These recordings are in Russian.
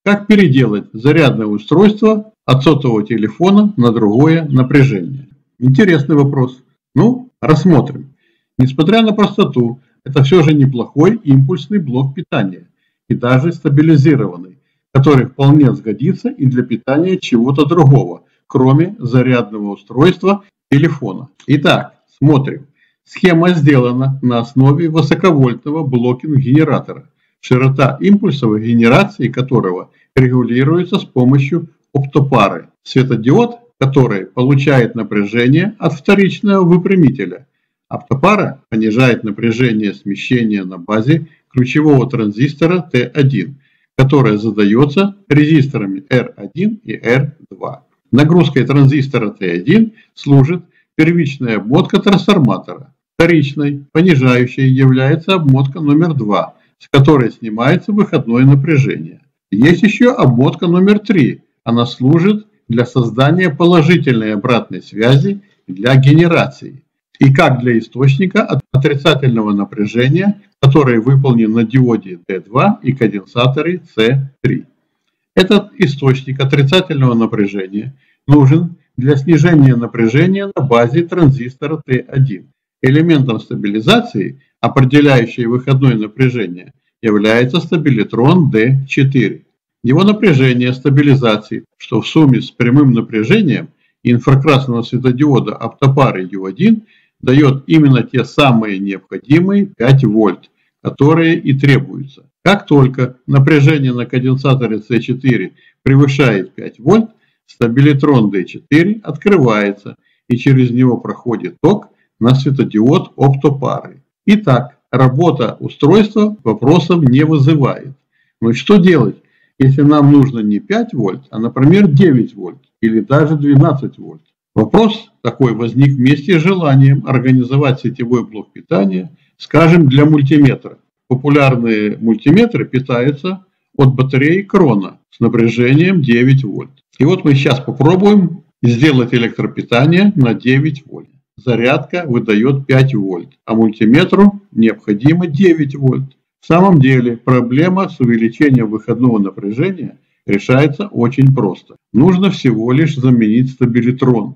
Как переделать зарядное устройство от сотового телефона на другое напряжение? Интересный вопрос. Ну, рассмотрим. Несмотря на простоту, это все же неплохой импульсный блок питания и даже стабилизированный, который вполне сгодится и для питания чего-то другого, кроме зарядного устройства телефона. Итак, смотрим. Схема сделана на основе высоковольтного блокинг-генератора, широта импульсовой генерации которого регулируется с помощью оптопары. Светодиод, который получает напряжение от вторичного выпрямителя. Оптопара понижает напряжение смещения на базе ключевого транзистора T1, которое задается резисторами R1 и R2. Нагрузкой транзистора T1 служит первичная обмотка трансформатора. Вторичной, понижающей, является обмотка номер 2, с которой снимается выходное напряжение. Есть еще обмотка номер 3. Она служит для создания положительной обратной связи для генерации. И как для источника отрицательного напряжения, который выполнен на диоде D2 и конденсаторе C3. Этот источник отрицательного напряжения нужен для снижения напряжения на базе транзистора T1. Элементом стабилизации, определяющей выходное напряжение, является стабилитрон D4. Его напряжение стабилизации, что в сумме с прямым напряжением инфракрасного светодиода оптопары U1 дает именно те самые необходимые 5 вольт, которые и требуются. Как только напряжение на конденсаторе C4 превышает 5 вольт, стабилитрон D4 открывается и через него проходит ток на светодиод оптопары. Итак, работа устройства вопросов не вызывает. Но что делать, если нам нужно не 5 вольт, а, например, 9 вольт или даже 12 вольт? Вопрос такой возник вместе с желанием организовать сетевой блок питания, скажем, для мультиметра. Популярные мультиметры питаются от батареи Крона с напряжением 9 вольт. И вот мы сейчас попробуем сделать электропитание на 9 вольт. Зарядка выдает 5 вольт, а мультиметру необходимо 9 вольт. В самом деле проблема с увеличением выходного напряжения решается очень просто. Нужно всего лишь заменить стабилитрон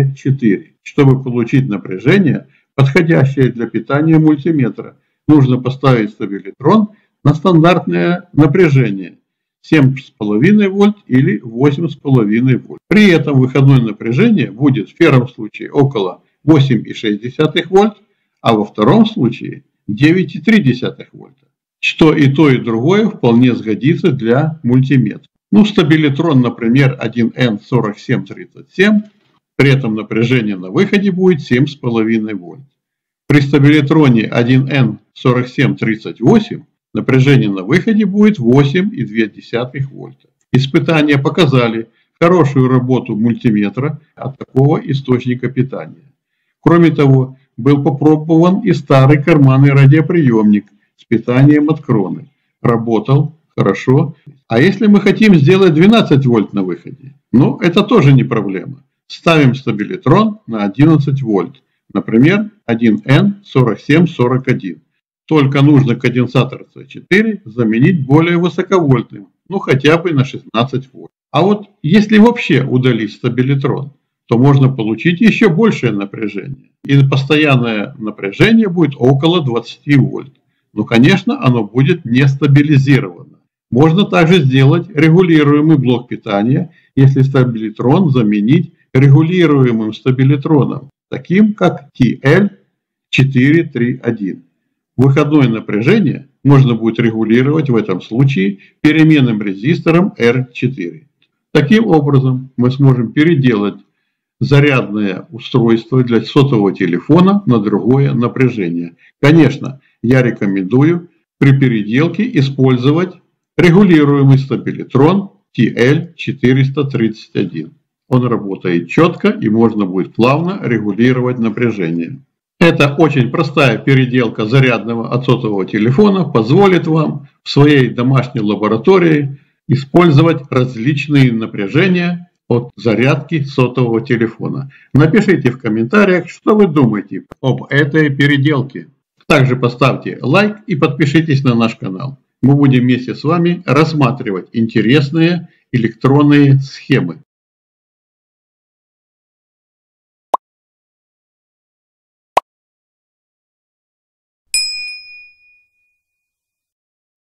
D4. Чтобы получить напряжение, подходящее для питания мультиметра, нужно поставить стабилитрон на стандартное напряжение 7,5 вольт или 8,5 вольт. При этом выходное напряжение будет в первом случае около 8,6 вольт, а во втором случае 9,3 вольта. Что и то, и другое вполне сгодится для мультиметра. Ну, стабилитрон, например, 1N4737, при этом напряжение на выходе будет 7,5 вольт. При стабилитроне 1N4738 напряжение на выходе будет 8,2 вольта. Испытания показали хорошую работу мультиметра от такого источника питания. Кроме того, был попробован и старый карманный радиоприемник с питанием от Кроны. Работал хорошо. А если мы хотим сделать 12 вольт на выходе? Ну, это тоже не проблема. Ставим стабилитрон на 11 вольт. Например, 1N4741. Только нужно конденсатор C4 заменить более высоковольтным, ну хотя бы на 16 вольт. А вот если вообще удалить стабилитрон, то можно получить еще большее напряжение. И постоянное напряжение будет около 20 вольт. Но, конечно, оно будет не стабилизировано. Можно также сделать регулируемый блок питания, если стабилитрон заменить регулируемым стабилитроном, таким как TL431. Выходное напряжение можно будет регулировать в этом случае переменным резистором R4. Таким образом, мы сможем переделать зарядное устройство для сотового телефона на другое напряжение. Конечно, я рекомендую при переделке использовать регулируемый стабилитрон TL431. Он работает четко и можно будет плавно регулировать напряжение. Эта очень простая переделка зарядного от сотового телефона позволит вам в своей домашней лаборатории использовать различные напряжения от зарядки сотового телефона. Напишите в комментариях, что вы думаете об этой переделке. Также поставьте лайк и подпишитесь на наш канал. мы будем вместе с вами рассматривать интересные электронные схемы.